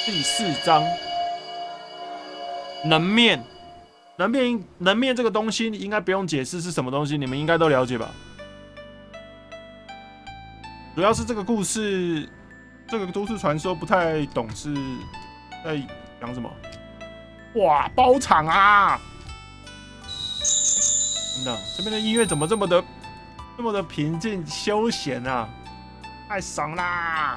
第4章，能面。能面这个东西应该不用解释是什么东西，你们应该都了解吧？主要是这个故事，这个都市传说不太懂是在讲什么。哇，包场啊！真的，这边的音乐怎么这么的平静休闲啊？太爽啦！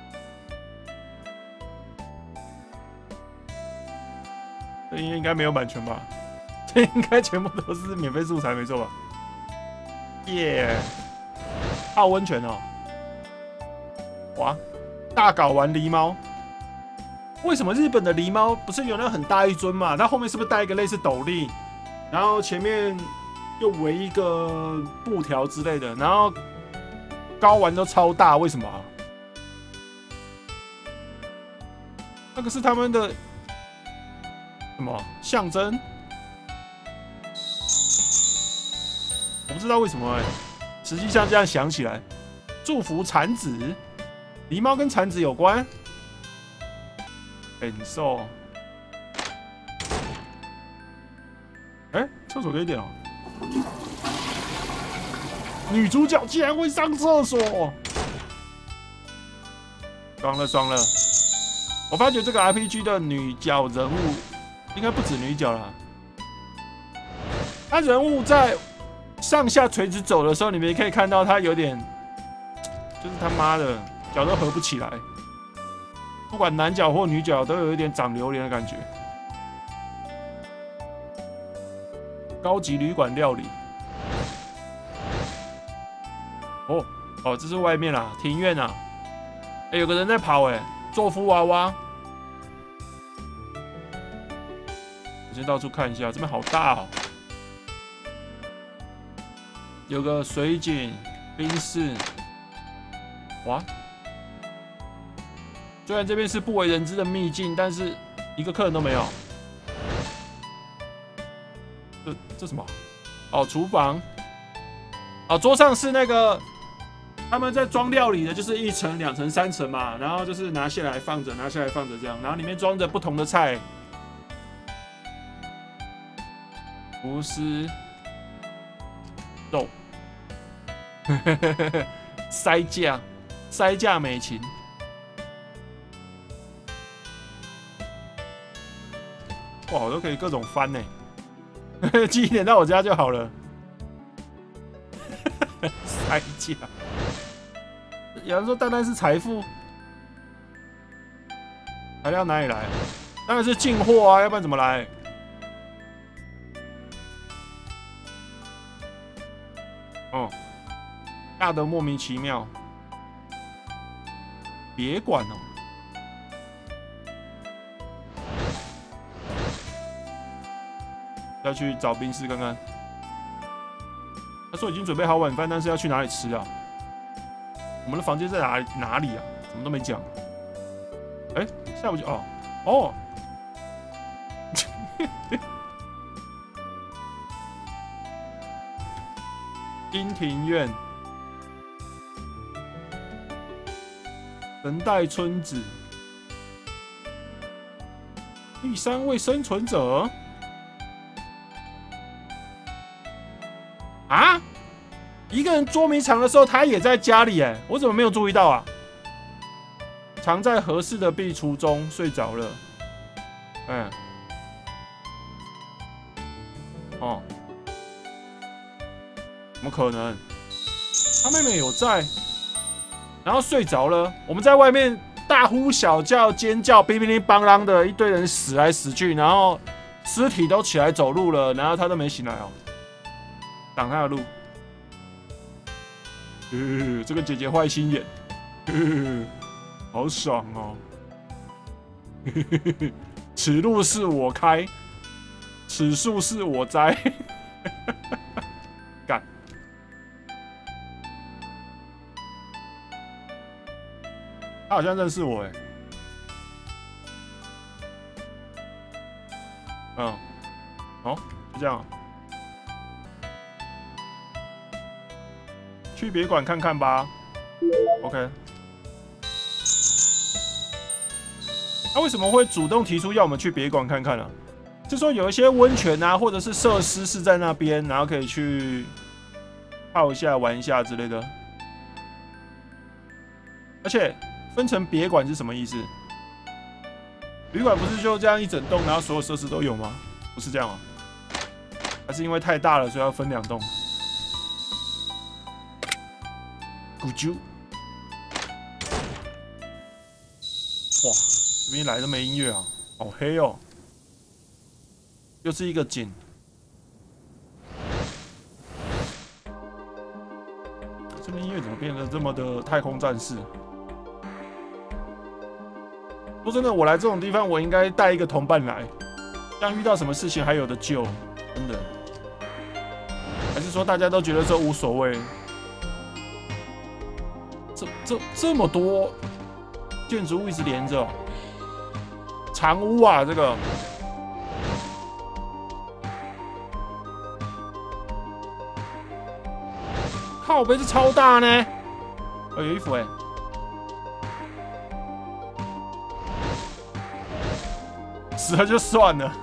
这音乐应该没有版权吧？这应该全部都是免费素材，没错吧？耶！泡温泉哦！哇，大睾丸狸猫。为什么日本的狸猫不是有那很大一尊嘛？它后面是不是带一个类似斗笠，然后前面又围一个布条之类的，然后睾丸都超大，为什么啊？那个是他们的什么象征？我不知道为什么哎、实际上这样想起来，祝福产子，狸猫跟产子有关。很瘦。哎，厕所可以点哦。女主角竟然会上厕所，爽了爽了！我发觉这个 RPG 的女角人物应该不止女角啦，她人物在上下垂直走的时候，你们也可以看到她有点，就是他妈的脚都合不起来。不管男角或女角，都有一点长榴莲的感觉。高级旅馆料理。哦，这是外面啦，庭院啊。哎，有个人在跑哎，做夫娃娃。我先到处看一下，这边好大哦。有个水井、冰室。哇！虽然这边是不为人知的秘境，但是一个客人都没有。这什么？哦，厨房。哦，桌上是那个他们在装料理的，就是1层、2层、3层嘛，然后就是拿下来放着，拿下来放着这样，然后里面装着不同的菜。厨师肉，塞架美琴。哇，我都可以各种翻呢，寄一点到我家就好了。塞架，有人说单单是财富，材料哪里来？当然是进货啊，要不然怎么来？哦，大的莫名其妙，别管哦。要去找冰室看看。他说已经准备好晚饭，但是要去哪里吃啊？我们的房间在哪里啊？怎么都没讲。哎，下午就哦，樱庭院，神代春子，第3位生存者。啊！一个人捉迷藏的时候，他也在家里哎，我怎么没有注意到啊？藏在合适的壁橱中睡着了。嗯，哦，怎么可能？他妹妹有在，然后睡着了。我们在外面大呼小叫、尖叫、乒乒乓啷的，一堆人死来死去，然后尸体都起来走路了，然后他都没醒来哦。挡他的路，这个姐姐坏心眼，好爽哦！此路是我开，此树是我栽，干！他好像认识我哎，哦，就这样。去别馆看看吧。OK。 他为什么会主动提出要我们去别馆看看呢？是说有一些温泉啊，或者是设施是在那边，然后可以去泡一下、玩一下之类的。而且分成别馆是什么意思？旅馆不是就这样一整栋，然后所有设施都有吗？不是这样哦，还是因为太大了，所以要分2栋。咕啾，哇，这边来都没音乐啊，好黑哦。又是一个井，这边音乐怎么变得这么的太空战士？说真的，我来这种地方，我应该带一个同伴来，这样遇到什么事情还有的救，真的。还是说大家都觉得这无所谓？这么多建筑物一直连着，长屋啊，这个。靠背是超大呢，哦，有衣服哎，死了就算了。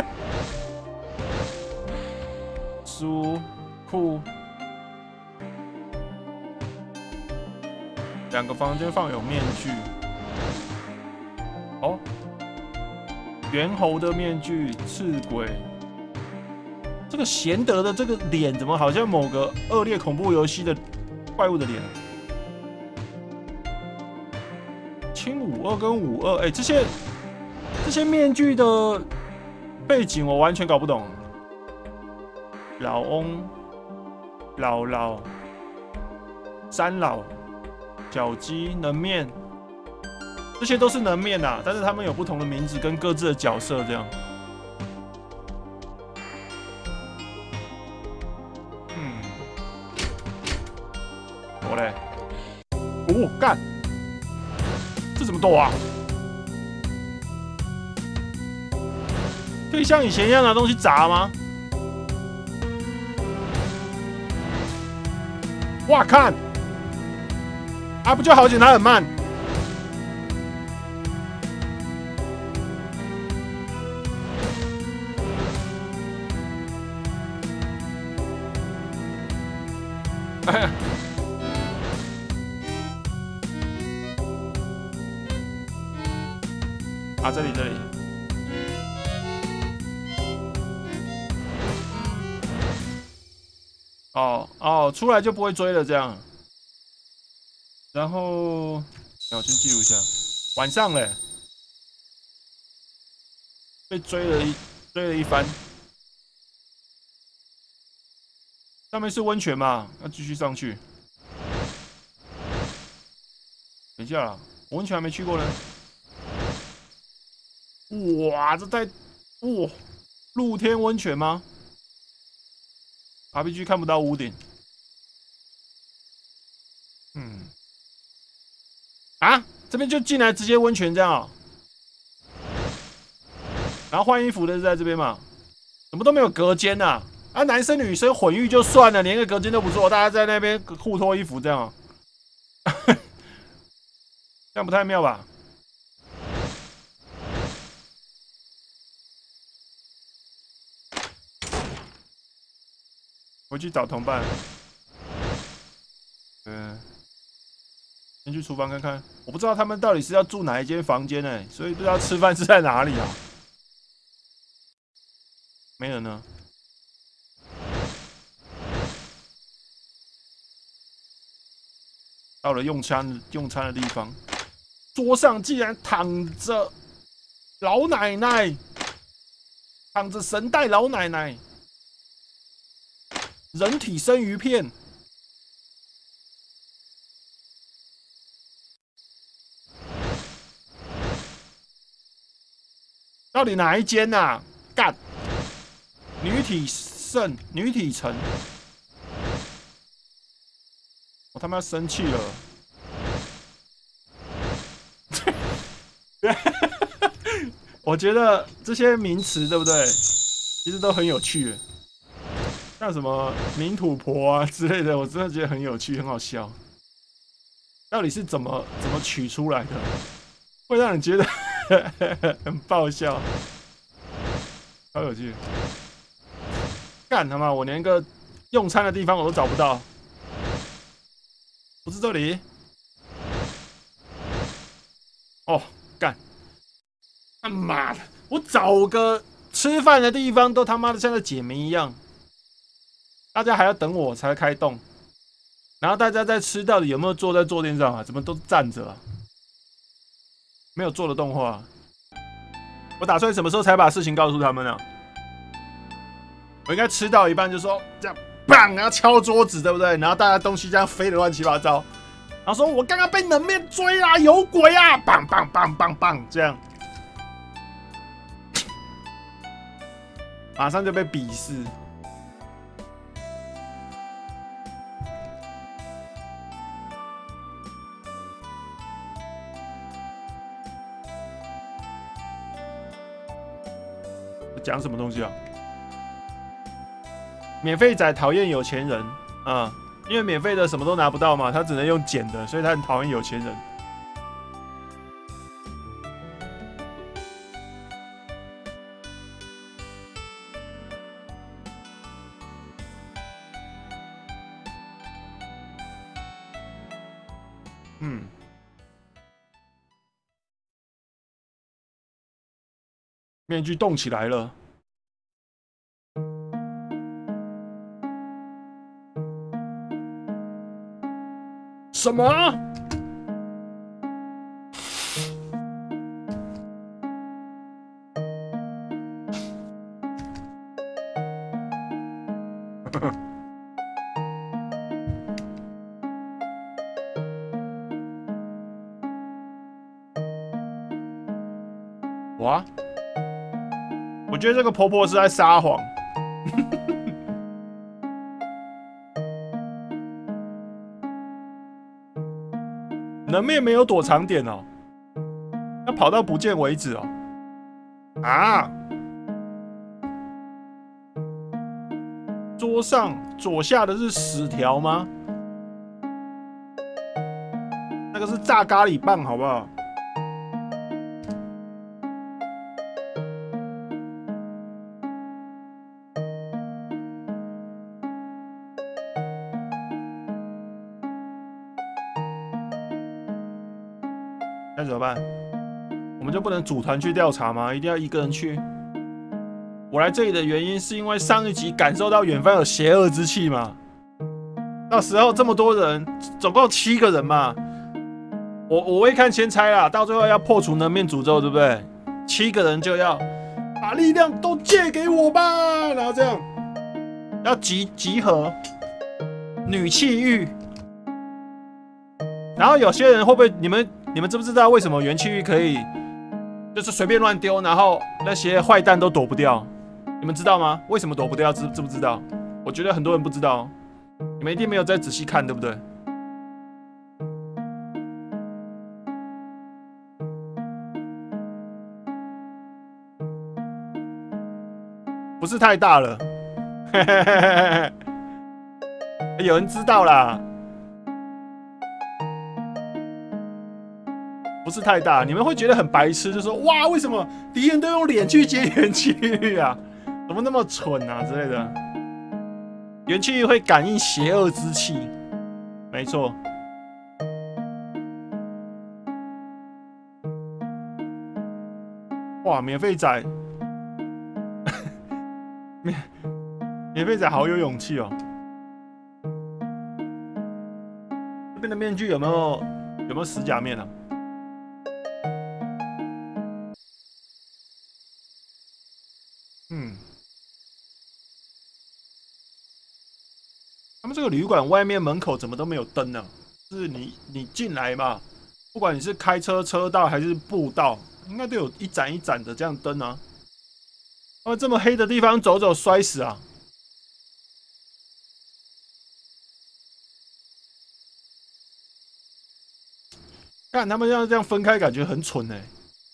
书库，2个房间放有面具，哦，猿猴的面具，赤鬼。这个贤德的这个脸怎么好像某个恶劣恐怖游戏的怪物的脸？轻52跟52，哎，这些面具的背景我完全搞不懂。老翁、姥、三老、小鸡、能面，这些都是能面啊，但是他们有不同的名字跟各自的角色这样。我嘞，哦，干，这怎么躲啊？可以像以前一样拿东西砸吗？哇，看，啊，不就好简单很慢？哎。啊，这里。哦，出来就不会追了这样。然后，我先记录一下。晚上嘞，被追了一番。上面是温泉嘛，要继续上去。等一下啦，我温泉还没去过呢。哇，这在哇，露天温泉吗 ？RPG 看不到屋顶。啊，这边就进来直接温泉这样啊、然后换衣服的是在这边嘛？怎么都没有隔间呐？啊，男生女生混浴就算了，连个隔间都不做，大家在那边互脱衣服这样、啊，这样不太妙吧？回去找同伴。先去厨房看看。我不知道他们到底是要住哪一间房间呢，所以不知道吃饭是在哪里啊？没人呢。到了用餐的地方，桌上竟然躺着老奶奶，躺着神代老奶奶。人体生鱼片，到底哪一间呐、啊？干，女体城，我他妈生气了。我觉得这些名词对不对？其实都很有趣。像什么民土婆啊之类的，我真的觉得很有趣，很好笑。到底是怎么取出来的？会让人觉得很爆笑，好有趣。干他妈，我连个用餐的地方我都找不到，不是这里。哦，干！他妈的，我找个吃饭的地方都他妈的像在解谜一样，大家还要等我才开动。然后大家在吃，到底有没有坐在坐垫上啊？怎么都站着啊？没有坐的动画。我打算什么时候才把事情告诉他们呢？我应该吃到一半就说这样，砰，然后敲桌子，对不对？然后大家东西这样飞得乱七八糟，然后说我刚刚被冷面追啦，有鬼啊！棒棒棒棒棒，这样，马上就被鄙视。讲什么东西啊？免费仔讨厌有钱人啊，因为免费的什么都拿不到嘛，他只能用捡的，所以他很讨厌有钱人。嗯，面具动起来了。什么？哇！我觉得这个婆婆是在撒谎。能面没有躲藏点哦，要跑到不见为止哦。啊！桌上左下的是屎条吗？那个是炸咖喱棒，好不好？那怎么办？我们就不能组团去调查吗？一定要一个人去？我来这里的原因是因为上一集感受到远方有邪恶之气嘛。到时候这么多人，总共7个人嘛。我会看先猜啦，到最后要破除能面诅咒，对不对？7个人就要把力量都借给我吧，然后这样要集合女气玉。然后有些人会不会你们知不知道为什么元气玉可以就是随便乱丢，然后那些坏蛋都躲不掉？你们知道吗？为什么躲不掉？知不知道？我觉得很多人不知道，你们一定没有再仔细看，对不对？不是太大了，有人知道啦。不是太大，你们会觉得很白痴，就说哇，为什么敌人都用脸去接元气玉啊？怎么那么蠢啊之类的？元气玉会感应邪恶之气，没错。哇，免费仔，免费仔好有勇气哦。这边的面具有没有死假面啊？他们这个旅馆外面门口怎么都没有灯呢？就是你进来嘛，不管你是开车车道还是步道，应该都有一盏一盏的这样灯啊。他们这么黑的地方走走摔死啊！看他们要这样分开，感觉很蠢哎。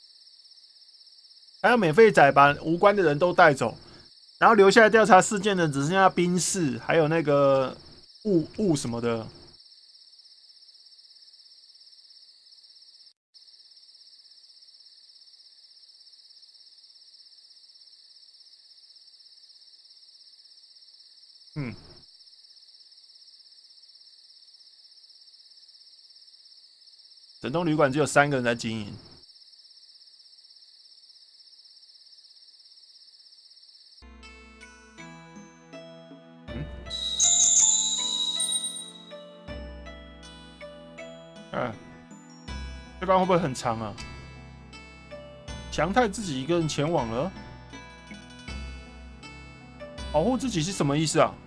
还有免费仔把无关的人都带走，然后留下来调查事件的只剩下宾士，还有那个雾什么的。 嗯，整栋旅馆只有3个人在经营。这关会不会很长啊？祥太自己一个人前往了，保护自己是什么意思啊？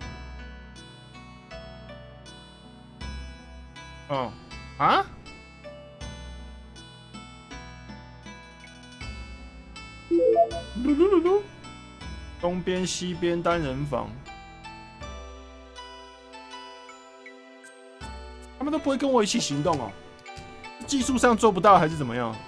嗯，啊？噜噜噜噜，东边、西边单人房，他们都不会跟我一起行动哦。技术上做不到还是怎么样？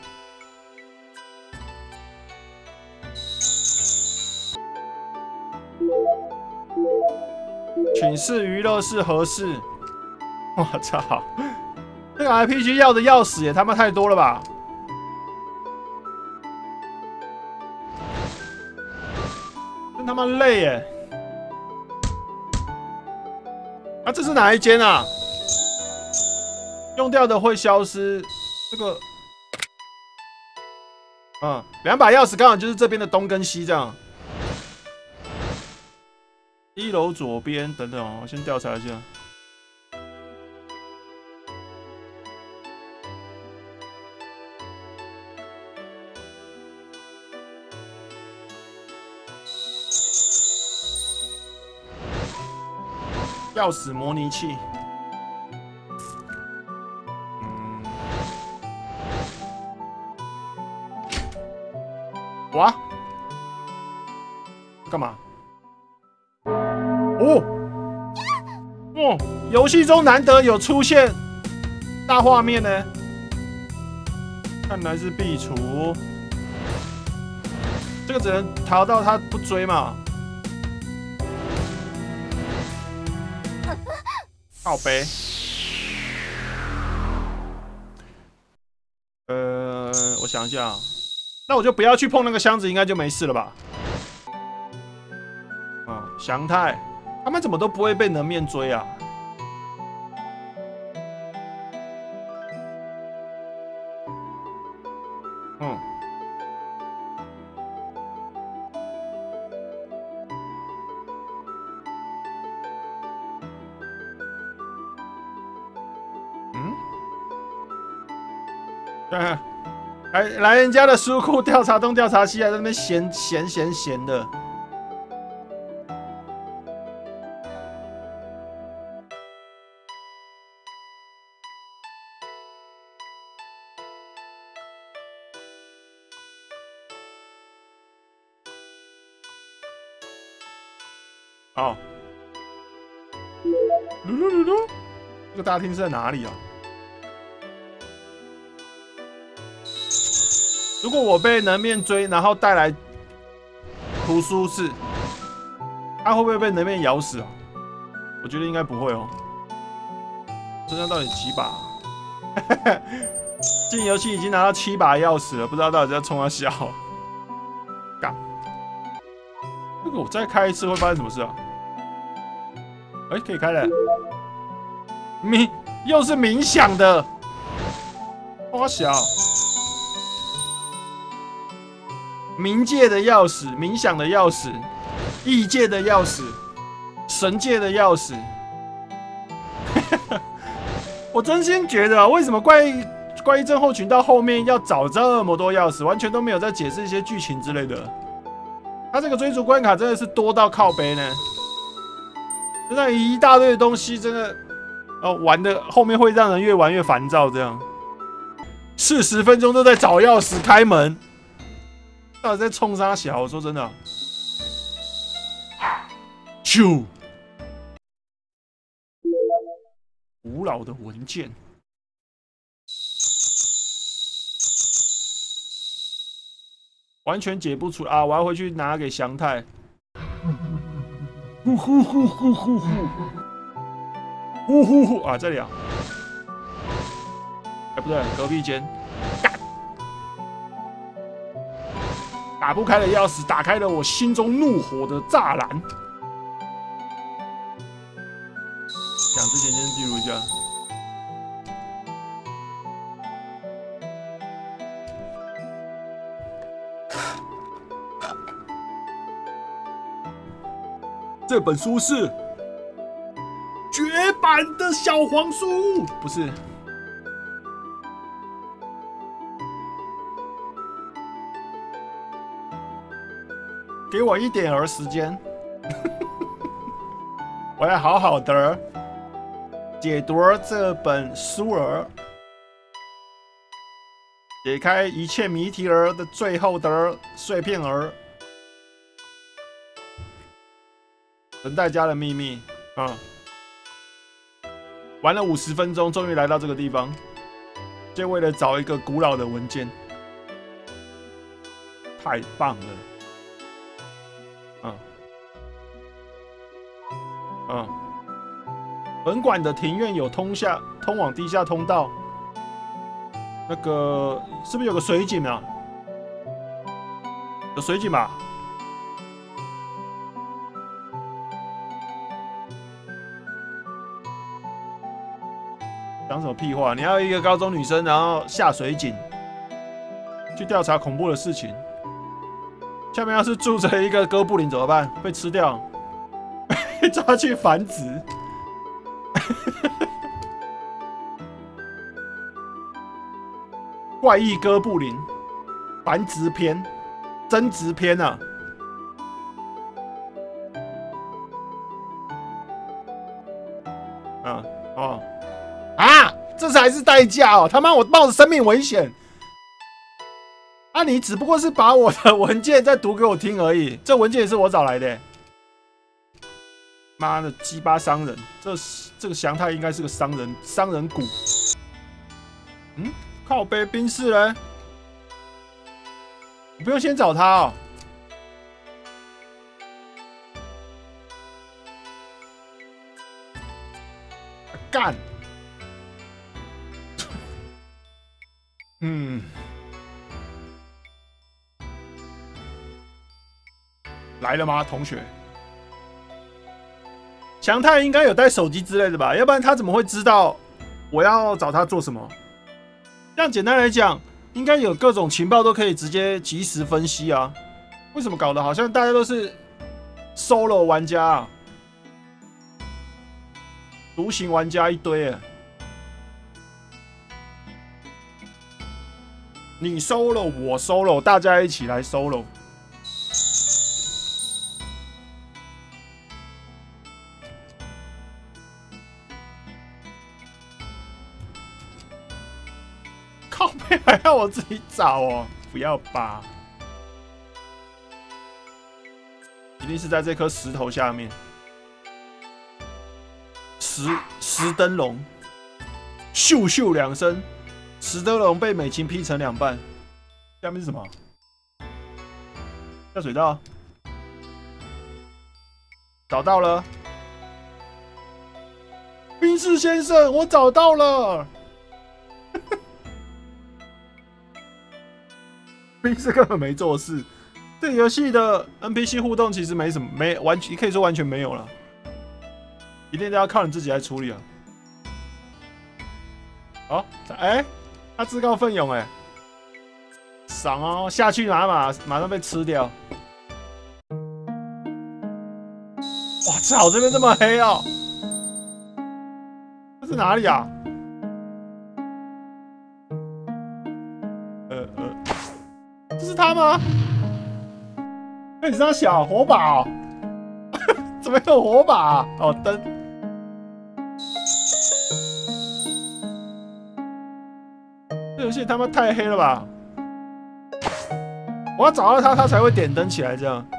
寝室、娱乐室、合适。我操！这个 RPG 要的钥匙也他妈太多了吧！真他妈累耶！啊，这是哪一间啊？用掉的会消失。这个，2把钥匙刚好就是这边的东跟西这样。1楼左边，等等哦，我先调查一下。钥匙模拟器。哇！干嘛？游戏中难得有出现大画面呢，看来是壁橱。这个只能逃到他不追嘛。靠背。我想一下，那我就不要去碰那个箱子，应该就没事了吧？祥太，他们怎么都不会被能面追啊？来人家的书库调查东调查西，还在那边闲的。哦，噜噜噜噜，这个大厅是在哪里啊？如果我被能面追，然后带来图书室，他会不会被能面咬死啊？我觉得应该不会哦。身上到底几把？进游戏已经拿到7把钥匙了，不知道到底在冲他笑。干，这个我再开一次会发生什么事啊？可以开了。又是冥想的，花小。冥界的钥匙，冥想的钥匙，异界的钥匙，神界的钥匙。我真心觉得，为什么怪异症候群到后面要找这么多钥匙，完全都没有在解释一些剧情之类的。他这个追逐关卡真的是多到靠背呢，真的一大堆的东西，真的玩的后面会让人越玩越烦躁。这样40分钟都在找钥匙开门。到底在冲啥小？我说真的，啾！古老的文件，完全解不出啊！我要回去拿给祥太。呼呼呼呼呼呼，呼呼呼啊！这里啊，不对，隔壁间。打不开的钥匙打开了我心中怒火的栅栏。 讲之前先记录一下。这本书是绝版的小黄书，不是。给我一点儿时间，我要好好的解读这本书儿，解开一切谜题儿的最后的碎片儿。等待家的秘密啊！玩了50分钟，终于来到这个地方，就为了找一个古老的文件。太棒了！本馆的庭院有通往地下通道。那个是不是有个水井啊？有水井吧？讲什么屁话？你要一个高中女生，然后下水井去调查恐怖的事情。下面要是住着一个哥布林怎么办？被吃掉，被抓去繁殖。怪异哥布林繁殖篇、增殖篇啊！这才是代价哦！他妈，我冒着生命危险。啊，你只不过是把我的文件再读给我听而已，这文件也是我找来的。妈的，鸡巴商人，这个祥太应该是个商人股。靠背冰室嘞，你不用先找他哦。干。来了吗，同学？祥太应该有带手机之类的吧，要不然他怎么会知道我要找他做什么？这样简单来讲，应该有各种情报都可以直接即时分析啊。为什么搞得好像大家都是 solo 玩家啊？独行玩家一堆啊！你 solo， 我 solo， 大家一起来 solo。靠背还要我自己找哦？不要吧！一定是在这颗石头下面。石灯笼，咻咻2声，石灯笼被美琴劈成2半。下面是什么？下水道。找到了，冰室先生，我找到了。冰室根本没做事。这个游戏的 NPC 互动其实没什么，可以说完全没有了。一定都要靠你自己来处理啊！哦，他自告奋勇爽哦！下去马上被吃掉。哇操，这边这么黑哦！这是哪里啊？这是他吗？你这样小火把哦？怎么有火把啊？哦，灯。这游戏他妈太黑了吧！我要找到他，他才会点灯起来，这样。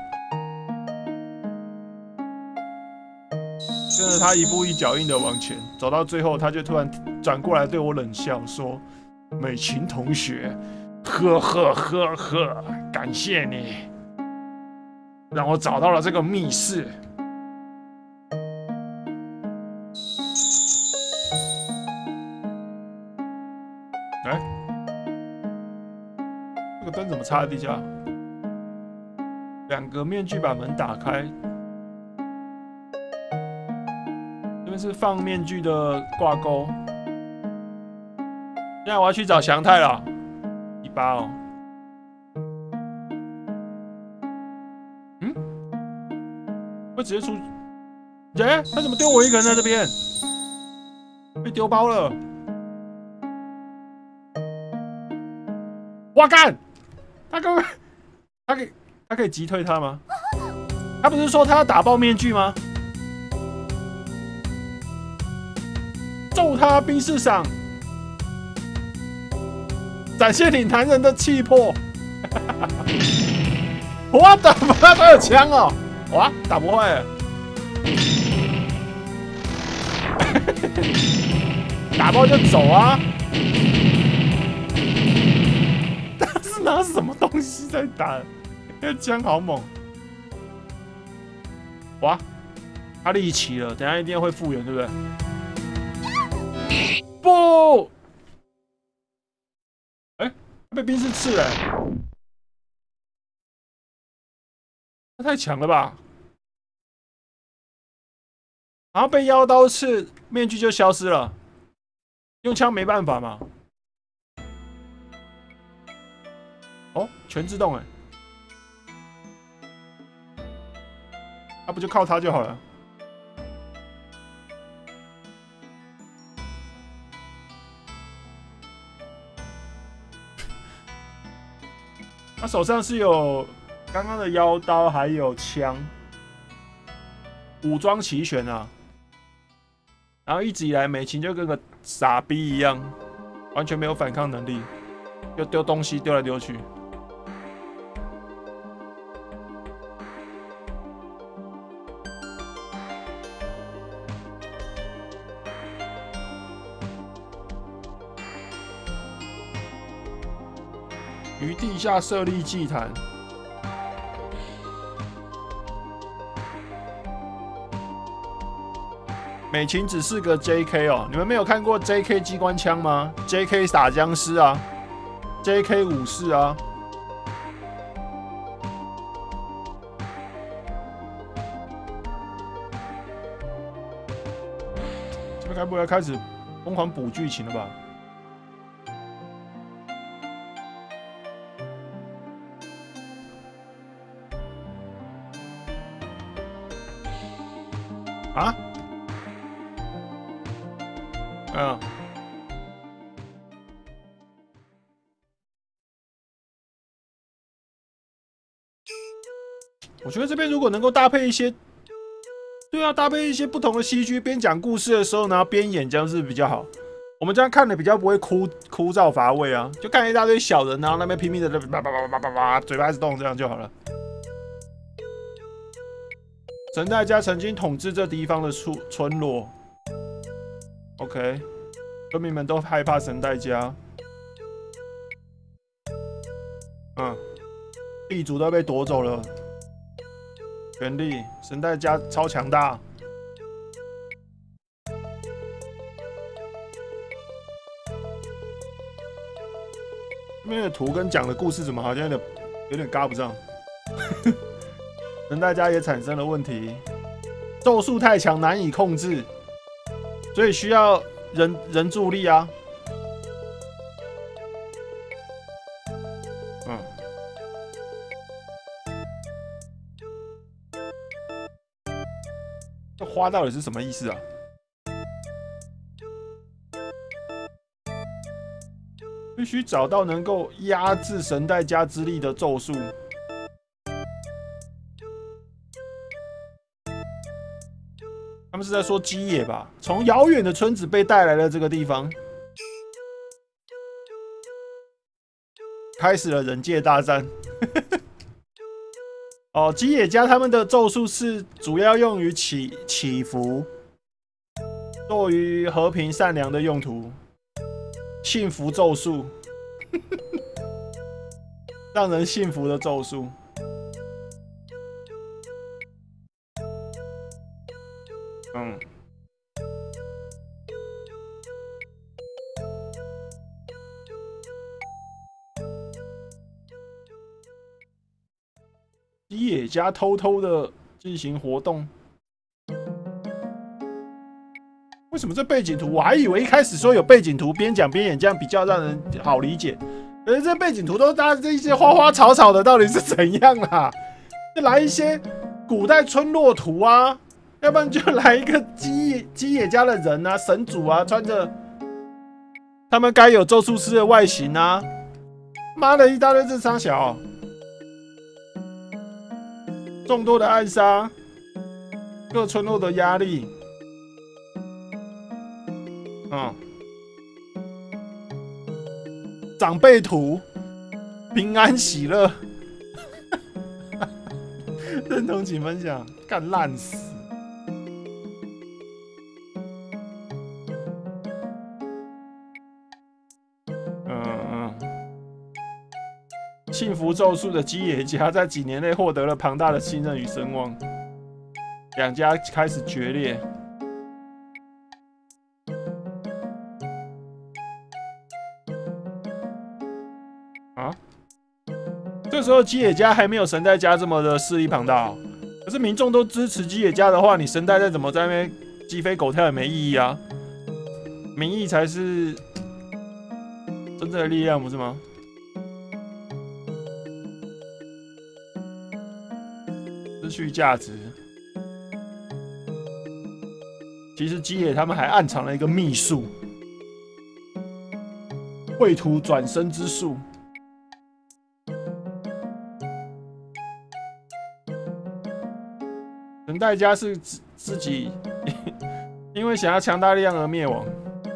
跟着他一步一脚印的往前走到最后，他就突然转过来对我冷笑说：“美琴同学，呵呵呵呵，感谢你，让我找到了这个密室。”这个灯怎么插在地下？2个面具把门打开。这边是放面具的挂钩。现在我要去找祥太了，第8哦。会直接出？他怎么丢我一个人在这边？被丢包了！哇干！他可以击退他吗？他不是说他要打爆面具吗？揍他冰室赏，展现你男人的气魄。我打不他有枪哦！哇，打不坏。打爆就走啊！他是拿什么东西在打？那枪好猛！哇，他立起了，等一下一定会复原，对不对？不！他被冰室刺了，他太强了吧！然后被妖刀刺，面具就消失了。用枪没办法嘛？哦，全自动哎，那不就靠它就好了？他手上是有刚刚的妖刀，还有枪，武装齐全啊。然后一直以来，美琴就跟个傻逼一样，完全没有反抗能力，就丢东西丢来丢去。于地下设立祭坛。美琴只是个 JK 哦，你们没有看过 JK 机关枪吗 ？JK 打僵尸啊 ，JK 武士啊。这边该不会要开始疯狂补剧情了吧？啊？嗯，我觉得这边如果能够搭配一些，对啊，搭配一些不同的CG，边讲故事的时候呢，边演，这样是比较好。我们这样看的比较不会枯燥乏味啊，就看一大堆小人，然后那边拼命的叭叭叭叭叭叭，嘴巴一直动，这样就好了。神代家曾经统治这地方的村落 ，OK。村民们都害怕神代家，地主都被夺走了权力，神代家超强大。这边的图跟讲的故事怎么好像有点搭不上？神代家也产生了问题，咒术太强难以控制，所以需要人助力啊。这花到底是什么意思啊？必须找到能够压制神代家之力的咒术。他们是在说基野吧？从遥远的村子被带来了这个地方，开始了人界大战。哦，基野家他们的咒术是主要用于祈福，作于和平善良的用途。幸福咒术，让人幸福的咒术。基野家偷偷的进行活动。 为什么这背景图？我还以为一开始说有背景图，边讲边演，这样比较让人好理解。可是这背景图都搭这一些花花草草的，到底是怎样啦？就来一些古代村落图啊，要不然就来一个基野家的人啊，神主啊，穿着他们该有咒术师的外形啊。妈的，一大堆这三小，众多的暗杀，各村落的压力。长辈图，平安喜乐，认同请分享，干烂死。幸福咒术的基野家在几年内获得了庞大的信任与声望，两家开始决裂。这时候基野家还没有神代家这么的势力庞大哦。可是民众都支持基野家的话，你神代再怎么在那边鸡飞狗跳也没意义啊。民意才是真正的力量，不是吗？失去价值。其实基野他们还暗藏了一个秘术，绘图转身之术。神代家是自己因为想要强大力量而灭亡。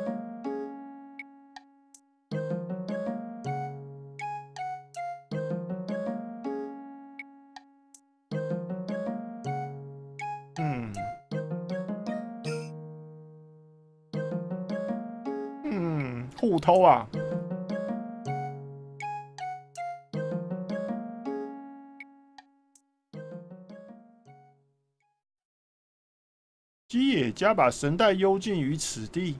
互偷啊！基野家把神代幽禁于此地。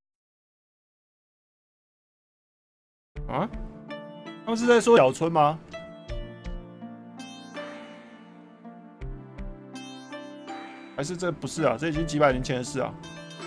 啊？他们是在说小村吗？还是这不是啊？这已经几百年前的事啊！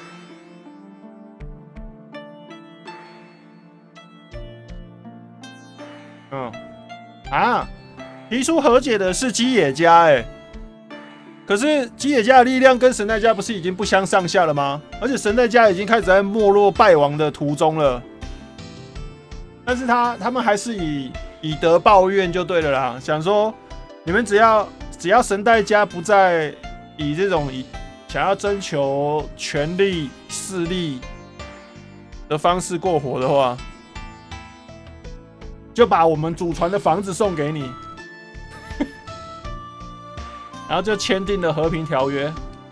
提出和解的是基野家，可是基野家的力量跟神代家不是已经不相上下了吗？而且神代家已经开始在没落败亡的途中了。但是他们还是以德报怨就对了啦，想说你们只要神代家不再以这种想要征求权力势力的方式过活的话，就把我们祖传的房子送给你。然后就签订了和平条约，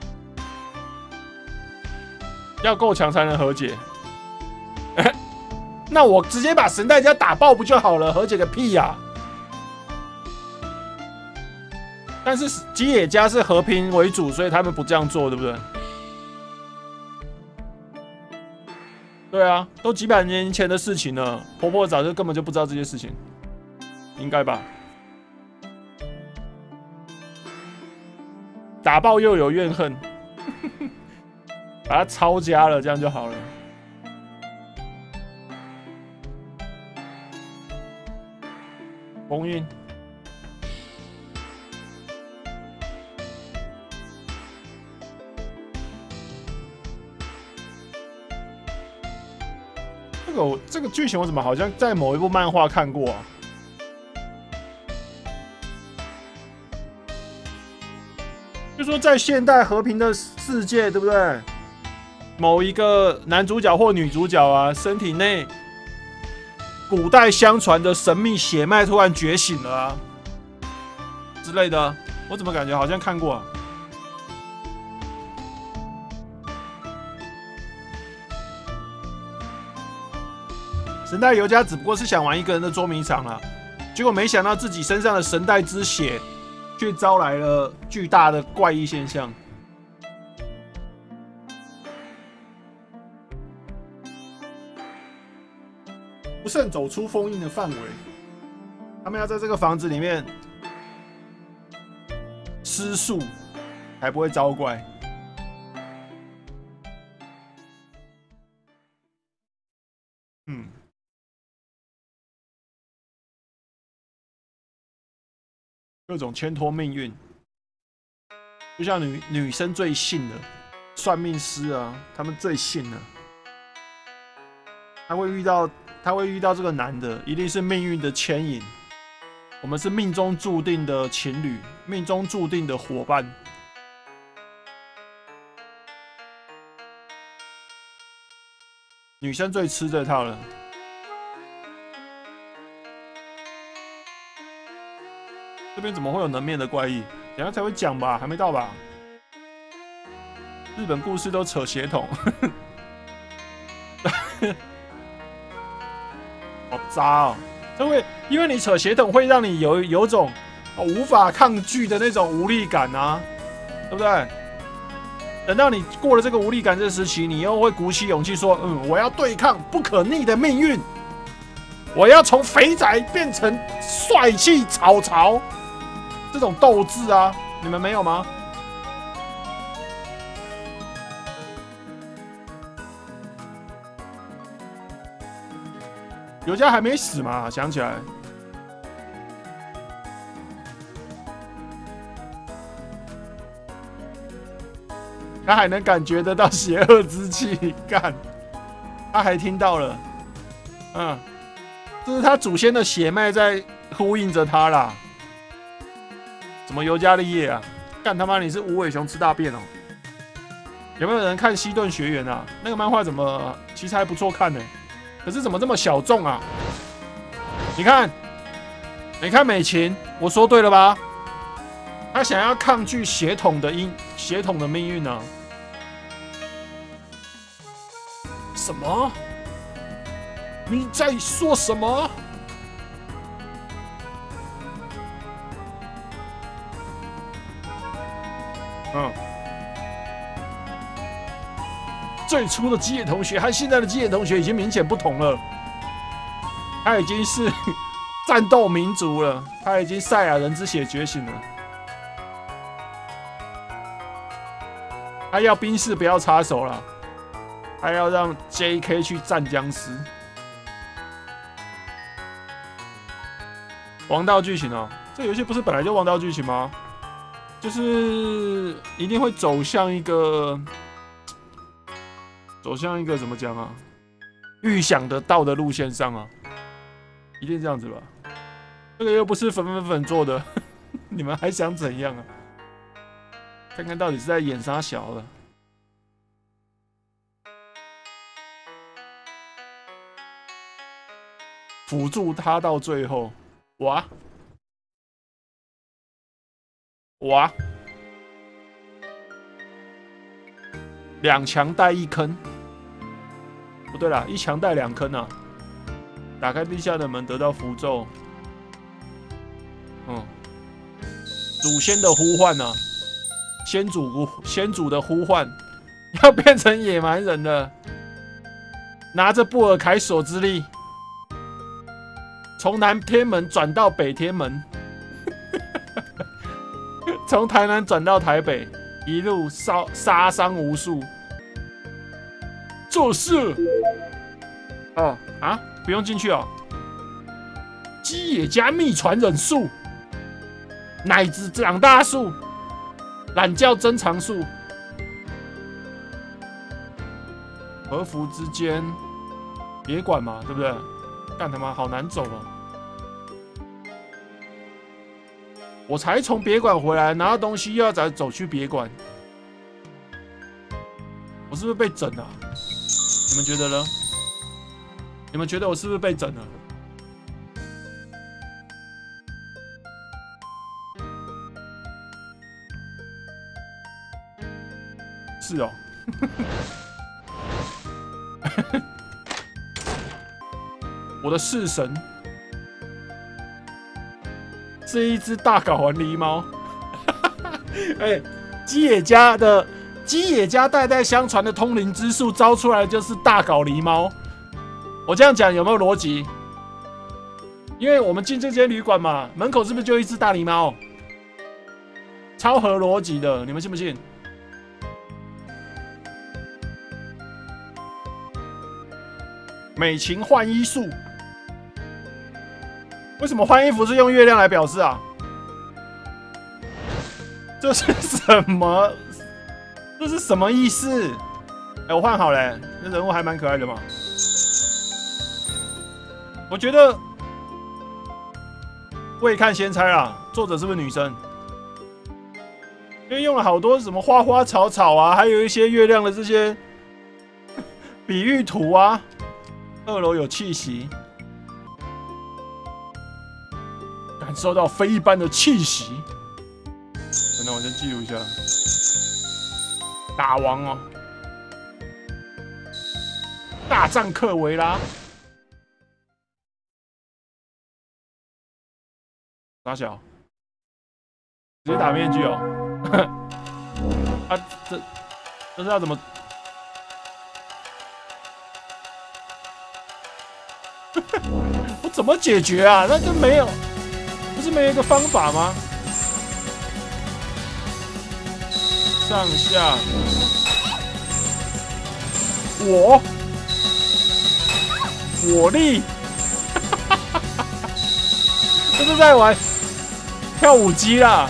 要够强才能和解。那我直接把神代家打爆不就好了？和解个屁呀！但是基野家是和平为主，所以他们不这样做，对不对？对啊，都几百年前的事情了，婆婆早就根本就不知道这些事情，应该吧？打爆又有怨恨，把它抄家了，这样就好了。封印，这个剧情我怎么好像在某一部漫画看过啊？就说在现代和平的世界，对不对？某一个男主角或女主角啊，身体内古代相传的神秘血脉突然觉醒了啊之类的，我怎么感觉好像看过啊？神代游家只不过是想玩一个人的捉迷藏啊，结果没想到自己身上的神代之血却招来了巨大的怪异现象。不慎走出封印的范围，他们要在这个房子里面吃素，才不会招怪。 各种牵拖命运，就像女生最信的算命师啊，他们最信的，他会遇到这个男的，一定是命运的牵引。我们是命中注定的情侣，命中注定的伙伴。女生最吃这套了。这边怎么会有能面的怪异？等一下才会讲吧，还没到吧？日本故事都扯血统，好渣哦！这会因为你扯血统，会让你有种无法抗拒的那种无力感啊，对不对？等到你过了这个无力感这时期，你又会鼓起勇气说：“我要对抗不可逆的命运，我要从肥宅变成帅气草草。”这种斗志啊，你们没有吗？尤佳还没死嘛？想起来，他还能感觉得到邪恶之气，干，他还听到了，这是他祖先的血脉在呼应着他啦。什么尤加利叶啊？干他妈你是无尾熊吃大便哦！有没有人看《西顿学园》啊？那个漫画怎么其实还不错看呢？可是怎么这么小众啊？你看美琴，我说对了吧？他想要抗拒血统的命运呢、啊？什么？你在说什么？最初的基野同学和现在的基野同学已经明显不同了。他已经是战斗民族了，他已经赛亚人之血觉醒了。他要兵士不要插手了，他要让 JK 去战僵尸。王道剧情哦，这游戏不是本来就王道剧情吗？就是一定会走向一个怎么讲啊？预想得到的路线上啊，一定这样子吧？这个又不是粉做的，你们还想怎样啊？看看到底是在演啥小了？辅助他到最后，哇！两强带一坑，不对啦，一强带两坑啊！打开地下的门，得到符咒。祖先的呼唤啊，先祖的呼唤，要变成野蛮人了。拿着布尔凯索之力，从南天门转到北天门。从台南转到台北，一路杀伤无数。做事不用进去哦。基野家秘传忍术，奶子长大术，懒觉增长术，和服之间，别管嘛，对不对？干他妈好难走哦。我才从别馆回来，拿到东西又要再走去别馆，我是不是被整了、啊？你们觉得呢？你们觉得我是不是被整了？是哦。我的式神。是一只大睾丸狸猫，基野家代代相传的通灵之术招出来的就是大睾狸猫。我这样讲有没有逻辑？因为我们进这间旅馆嘛，门口是不是就一只大狸猫？超合逻辑的，你们信不信？美琴换衣术。为什么换衣服是用月亮来表示啊？ 这是什么？这是什么意思？哎，我换好了，那人物还蛮可爱的嘛。我觉得未看先猜啦，作者是不是女生？因为用了好多什么花花草草啊，还有一些月亮的这些比喻图啊。2楼有气息，感受到非一般的气息。等等，我先记录一下。打王哦，大战克维拉。傻小，直接打面具哦。啊，这是要怎么？我怎么解决啊？那就没有，不是没有一个方法吗？上下，火力，这是在玩跳舞机啦。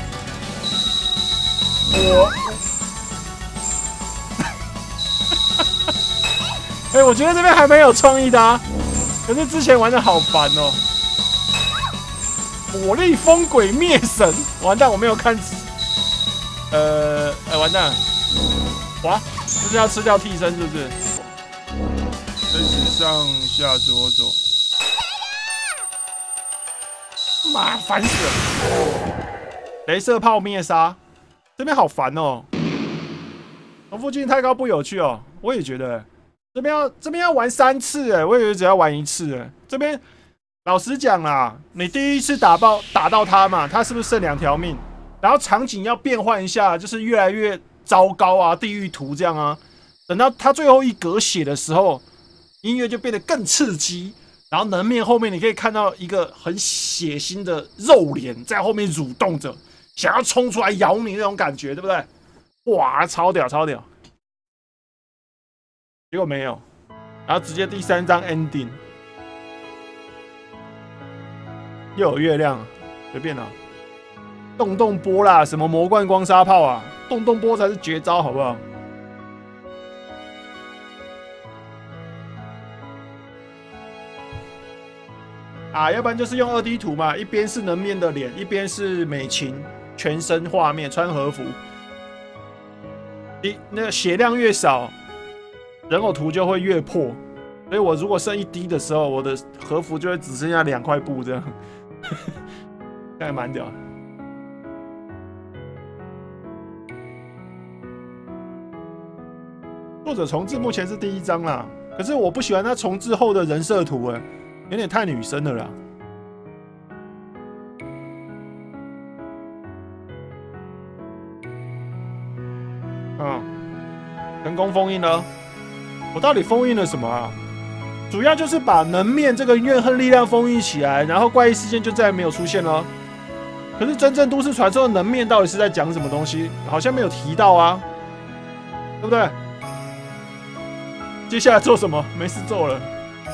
哎，我觉得这边还蛮有创意的啊。可是之前玩的好烦哦，火力风鬼灭神，完蛋，我没有看，完蛋，哇，这是要吃掉替身是不是？开始上下左左，妈，烦死了！雷射炮灭杀，这边好烦哦，重复性太高不有趣哦，我也觉得。这边要玩3次哎，我以为只要玩1次哎。这边老实讲啦，你第一次打到他嘛，他是不是剩2条命？然后场景要变换一下，就是越来越糟糕啊，地狱图这样啊。等到他最后一格血的时候，音乐就变得更刺激。然后能面后面你可以看到一个很血腥的肉脸在后面蠕动着，想要冲出来咬你那种感觉，对不对？哇，超屌超屌！结果没有，然后直接第3章 ending， 又有月亮，随便啦，动动波啦，什么魔冠光沙炮啊，动动波才是绝招，好不好？啊，要不然就是用2D 图嘛，一边是能面的脸，一边是美琴全身画面，穿和服，那个血量越少。人偶图就会越破，所以我如果剩1滴的时候，我的和服就会只剩下2块布这样，这还蛮屌的。作者重置目前是第1章啦，可是我不喜欢他重置后的人设图，哎，有点太女生了啦。成功封印了。我到底封印了什么啊？主要就是把能面这个怨恨力量封印起来，然后怪异事件就再也没有出现了。可是真正都市传说的能面到底是在讲什么东西？好像没有提到啊，对不对？接下来做什么？没事做了。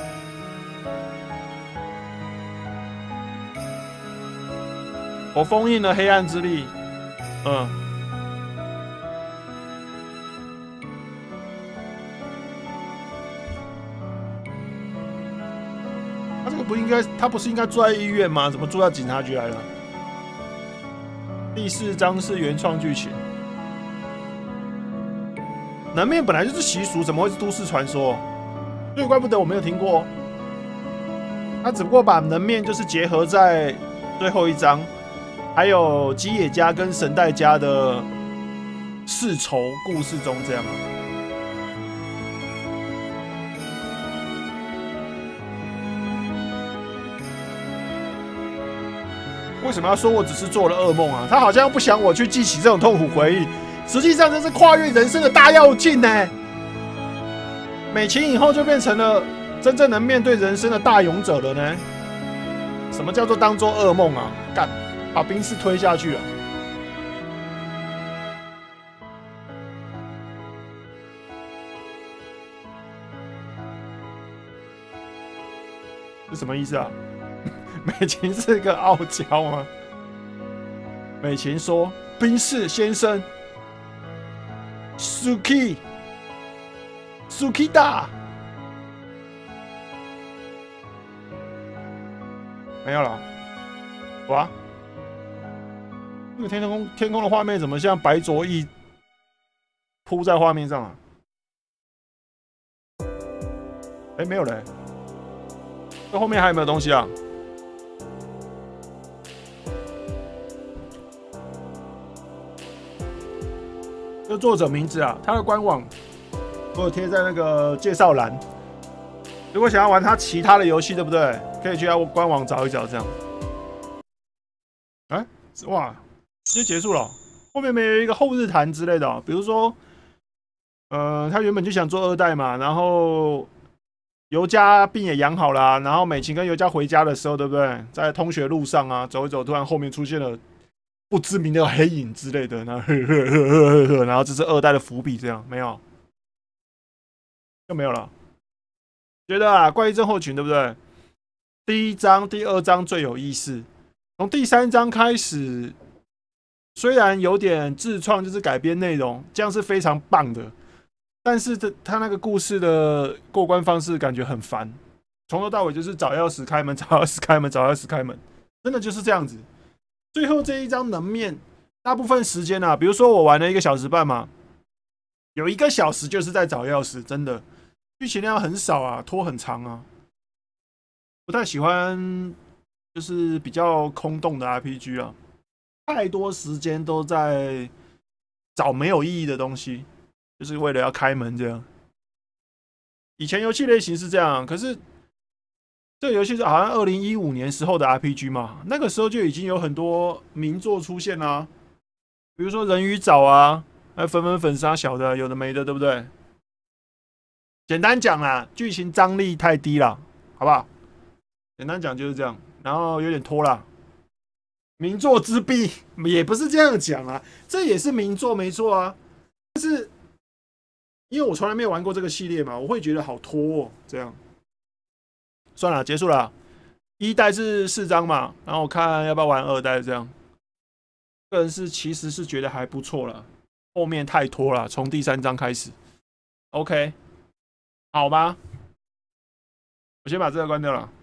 我封印了黑暗之力，他不是应该住在医院吗？怎么住到警察局来了？第4章是原创剧情，能面本来就是习俗，怎么会是都市传说？所以怪不得我没有听过。他只不过把能面就是结合在最后1章，还有基野家跟神代家的世仇故事中这样。为什么要说我只是做了噩梦啊？他好像不想我去记起这种痛苦回忆，实际上这是跨越人生的大跃进呢。美琴以后就变成了真正能面对人生的大勇者了呢。什么叫做当做噩梦啊？干，把冰室推下去了。是什么意思啊？美琴是个傲娇吗？美琴说：“ 宾士先生 ，Suki 大，没有了。哇，那个天空的画面怎么像白灼翼铺在画面上啊？哎，没有嘞。这后面还有没有东西啊？这作者名字啊，他的官网我有贴在那个介绍栏。如果想要玩他其他的游戏，对不对？可以去他官网找一找，这样。哎，哇，直接结束了。后面没有一个后日谈之类的、哦，比如说，他原本就想做2代嘛，然后尤佳病也养好了、啊，然后美琴跟尤佳回家的时候，对不对？在通学路上啊，走一走，突然后面出现了不知名的黑影之类的，然后这是2代的伏笔，这样没有，就没有了。觉得啊，怪异症候群对不对？第1章、第2章最有意思，从第3章开始，虽然有点自创，就是改编内容，这样是非常棒的。但是他那个故事的过关方式感觉很烦，从头到尾就是找钥匙开门，找钥匙开门，找钥匙开门，真的就是这样子。最后这一章能面，大部分时间啊，比如说我玩了1个小时半嘛，有1个小时就是在找钥匙，真的剧情量很少啊，拖很长啊，不太喜欢就是比较空洞的 RPG 啊，太多时间都在找没有意义的东西。就是为了要开门这样。以前游戏类型是这样，可是这个游戏是好像2015年时候的 RPG 嘛，那个时候就已经有很多名作出现啦、啊，比如说人鱼藻啊，还粉粉杀小的，有的没的，对不对？简单讲啦，剧情张力太低了，好不好？简单讲就是这样，然后有点拖啦。名作之弊也不是这样讲啊，这也是名作没错啊，但是。因为我从来没有玩过这个系列嘛，我会觉得好拖哦。这样，算了，结束了。1代是4章嘛，然后我看要不要玩2代这样。个人是其实是觉得还不错了，后面太拖了，从第3章开始。OK， 好吗？我先把这个关掉了。